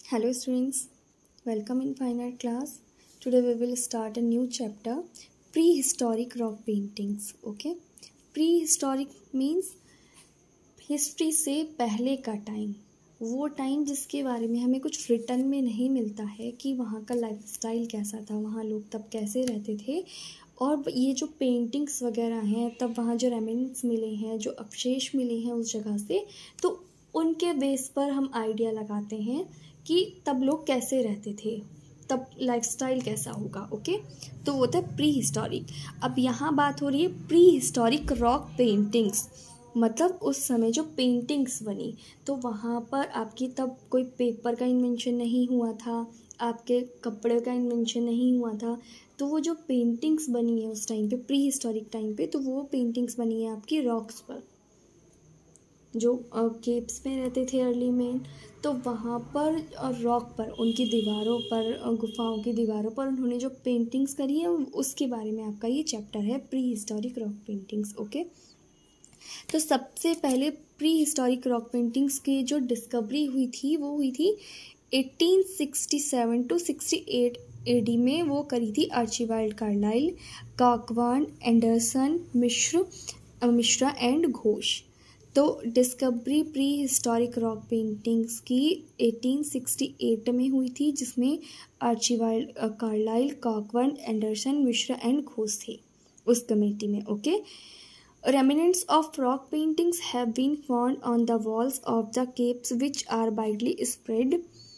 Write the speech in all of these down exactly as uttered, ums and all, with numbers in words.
Hello students, welcome in fine art class. Today we will start a new chapter, prehistoric rock paintings. Okay, prehistoric means history से पहले का time, वो time जिसके बारे में हमें कुछ रिटर्न में नहीं मिलता है कि वहाँ का लाइफस्टाइल कैसा था, वहाँ लोग तब कैसे रहते थे। और ये जो पेंटिंग्स वगैरह हैं तब वहाँ जो रेमेंट्स मिले हैं, जो अवशेष मिले हैं उस जगह से, तो उनके बेस पर हम आइडिया लगाते हैं कि तब लोग कैसे रहते थे, तब लाइफस्टाइल कैसा होगा। ओके, तो वो होता है प्री हिस्टोरिक। अब यहाँ बात हो रही है प्री हिस्टोरिक रॉक पेंटिंग्स, मतलब उस समय जो पेंटिंग्स बनी, तो वहाँ पर आपकी तब कोई पेपर का इन्वेंशन नहीं हुआ था, आपके कपड़े का इन्वेंशन नहीं हुआ था। तो वो जो पेंटिंग्स बनी है उस टाइम पे, प्री हिस्टोरिक टाइम पे, तो वो पेंटिंग्स बनी है आपकी रॉक्स पर, जो केव्स में रहते थे अर्ली में, तो वहाँ पर रॉक पर, उनकी दीवारों पर, गुफाओं की दीवारों पर उन्होंने जो पेंटिंग्स करी है उसके बारे में आपका ये चैप्टर है, prehistoric rock paintings. Okay, तो सबसे पहले प्री हिस्टोरिक रॉक पेंटिंग्स की जो डिस्कवरी हुई थी वो हुई थी eighteen sixty seven to sixty eight AD में। वो करी थी Archibald Carlyle, Cockburn, Anderson, Mishra Mishra and Ghosh. तो discovery prehistoric rock paintings की एटीन सिक्सटी एट में हुई थी, जिसमें Archibald Carlyle, Cockburn, Anderson, Mishra and Ghosh थे उस कमेटी में। Okay, remnants of rock paintings have been found on the walls of the caves, which are widely spread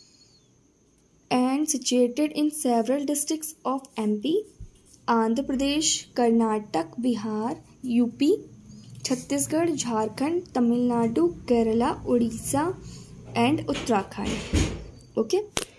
and situated in several districts of M P, Andhra Pradesh, Karnataka, Bihar, U P, Chhattisgarh, Jharkhand, Tamil Nadu, Kerala, Orissa and Uttarakhand. Okay,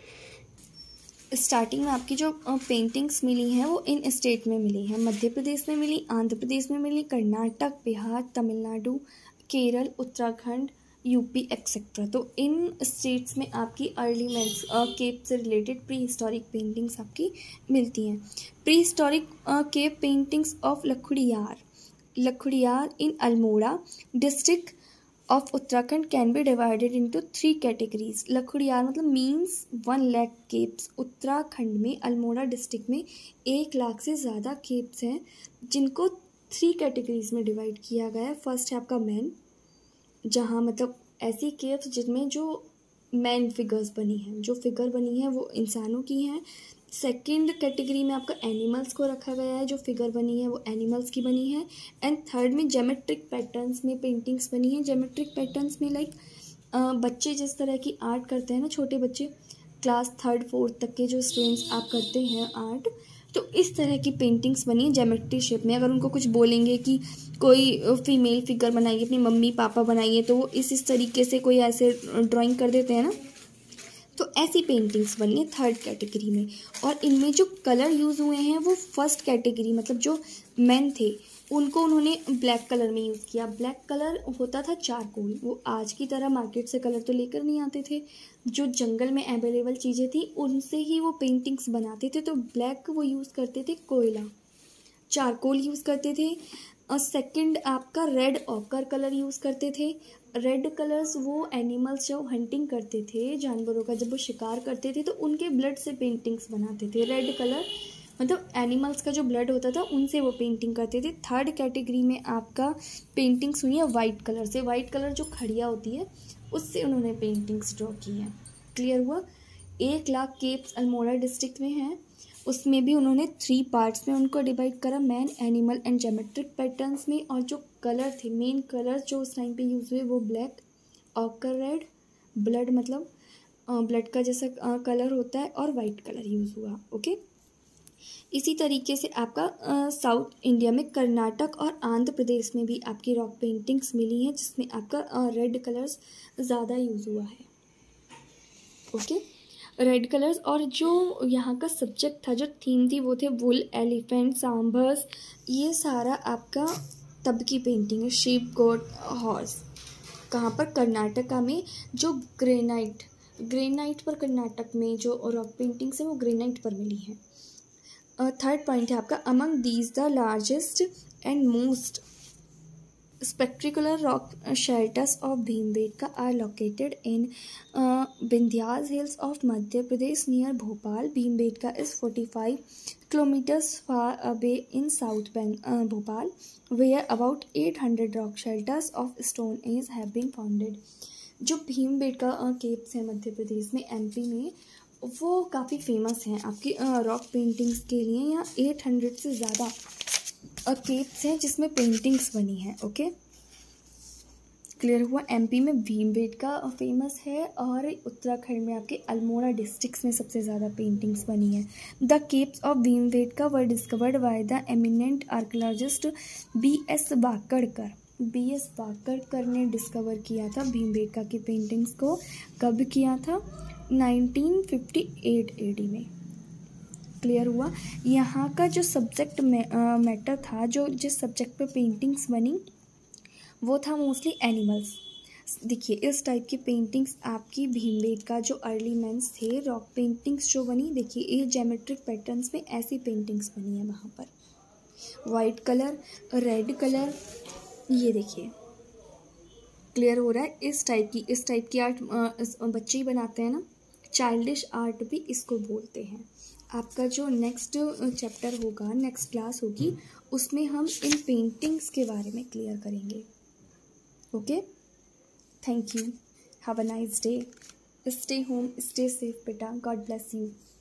starting में आपकी जो paintings मिली हैं वो इन state में मिली हैं, मध्य प्रदेश में मिली, आंध्र प्रदेश में मिली, कर्नाटक, बिहार, तमिलनाडु, केरल, उत्तराखंड, यूपी एक्सेट्रा। तो इन स्टेट्स में आपकी अर्ली मैंस केव से रिलेटेड प्री हिस्टोरिक पेंटिंग्स आपकी मिलती हैं। Prehistoric cave paintings of Lakhudiyar Lakhudiyar in Almora district of Uttarakhand can be divided into three categories. Lakhudiyar मतलब means one lakh caves. Uttarakhand में अल्मोड़ा डिस्ट्रिक्ट में एक लाख से ज़्यादा केव्स हैं, जिनको थ्री कैटेगरीज में डिवाइड किया गया है। फर्स्ट है आपका मैन, जहाँ मतलब ऐसी केव्स जिनमें जो मैन फिगर्स बनी हैं, जो फिगर बनी है वो इंसानों की हैं। सेकंड कैटेगरी में आपका एनिमल्स को रखा गया है, जो फिगर बनी है वो एनिमल्स की बनी है। एंड थर्ड में ज्योमेट्रिक पैटर्न्स में पेंटिंग्स बनी है। ज्योमेट्रिक पैटर्न्स में लाइक बच्चे जिस तरह की आर्ट करते हैं ना, छोटे बच्चे क्लास थर्ड फोर्थ तक के जो स्टूडेंट्स आप करते हैं आर्ट, तो इस तरह की पेंटिंग्स बनी है ज्योमेट्री शेप में। अगर उनको कुछ बोलेंगे कि कोई फीमेल फिगर बनाइए, अपनी मम्मी पापा बनाइए, तो वो इस इस तरीके से कोई ऐसे ड्राइंग कर देते हैं ना, तो ऐसी पेंटिंग्स बनी है थर्ड कैटेगरी में। और इनमें जो कलर यूज़ हुए हैं वो फर्स्ट कैटेगरी, मतलब जो मेन थे उनको उन्होंने ब्लैक कलर में यूज़ किया। ब्लैक कलर होता था चारकोल, वो आज की तरह मार्केट से कलर तो लेकर नहीं आते थे, जो जंगल में अवेलेबल चीज़ें थी उनसे ही वो पेंटिंग्स बनाते थे। तो ब्लैक वो यूज़ करते थे, कोयला, चारकोल यूज़ करते थे। और सेकंड आपका रेड ऑकर कलर यूज़ करते थे। रेड कलर्स वो एनिमल्स जो हंटिंग करते थे, जानवरों का जब वो शिकार करते थे तो उनके ब्लड से पेंटिंग्स बनाते थे। रेड कलर मतलब एनिमल्स का जो ब्लड होता था उनसे वो पेंटिंग करते थे। थर्ड कैटेगरी में आपका पेंटिंग्स हुई है वाइट कलर से। वाइट कलर जो खड़िया होती है उससे उन्होंने पेंटिंग्स ड्रॉ की हैं। क्लियर हुआ? एक लाख केव्स अल्मोड़ा डिस्ट्रिक्ट में हैं, उसमें भी उन्होंने थ्री पार्ट्स में उनको डिवाइड करा, man, animal and geometric patterns में। और जो कलर थे, मेन कलर जो उस टाइम पे यूज़ हुए वो ब्लैक, ऑकर रेड, ब्लड मतलब ब्लड का जैसा कलर होता है, और वाइट कलर यूज़ हुआ। ओके, इसी तरीके से आपका साउथ इंडिया में कर्नाटक और आंध्र प्रदेश में भी आपकी रॉक पेंटिंग्स मिली हैं, जिसमें आपका रेड कलर्स ज़्यादा यूज़ हुआ है। Okay, red colours. और जो यहाँ का सब्जेक्ट था, जो थीम थी, वो थे वुल, एलिफेंट, सांभर्स, ये सारा आपका तब की पेंटिंग है। Sheep, goat, horse. कहाँ पर? कर्नाटका में। जो ग्रेनाइट ग्रेनाइट पर कर्नाटक में जो रॉक पेंटिंग्स है वो ग्रेनाइट पर मिली है। थर्ड पॉइंट है आपका among these the largest and most Spectacular rock shelters of Bhimbetka are located in uh, Vindhyas Hills of Madhya Pradesh near Bhopal. Bhimbetka is forty-five kilometers far away in South Beng- uh, Bhopal, where about eight hundred rock shelters of Stone Age have been founded. जो Bhimbetka caves हैं मध्य प्रदेश में, MP में, वो काफ़ी famous हैं आपकी rock paintings के लिए। यहाँ एट हंड्रेड से ज़्यादा केव्स हैं जिसमें पेंटिंग्स बनी हैं। ओके, क्लियर हुआ। एमपी में भीमबेटका फेमस है और उत्तराखंड में आपके अल्मोड़ा डिस्ट्रिक्ट्स में सबसे ज़्यादा पेंटिंग्स बनी है। The caves of Bhimbetka were discovered by the eminent archaeologist B S Wakankar. B S Wakankar ने डिस्कवर किया था भीमबेटका की पेंटिंग्स को। कब किया था? नाइनटीन फिफ्टी एट एडी में। क्लियर हुआ। यहाँ का जो सब्जेक्ट मैटर था, जो जिस सब्जेक्ट पे पेंटिंग्स बनी वो था मोस्टली एनिमल्स। देखिए इस टाइप की पेंटिंग्स आपकी भीमबेटका जो अर्ली मेंस थे, रॉक पेंटिंग्स जो बनी, देखिए ये जेमेट्रिक पैटर्न्स में ऐसी पेंटिंग्स बनी है वहाँ पर। वाइट कलर, रेड कलर, ये देखिए क्लियर हो रहा है। इस टाइप की इस टाइप की आर्ट बच्चे ही बनाते हैं ना, चाइल्डिश आर्ट भी इसको बोलते हैं। आपका जो नेक्स्ट चैप्टर होगा, नेक्स्ट क्लास होगी, उसमें हम इन पेंटिंग्स के बारे में क्लियर करेंगे। Okay, thank you, have a nice day, stay home, stay safe बेटा, गॉड ब्लेस यू।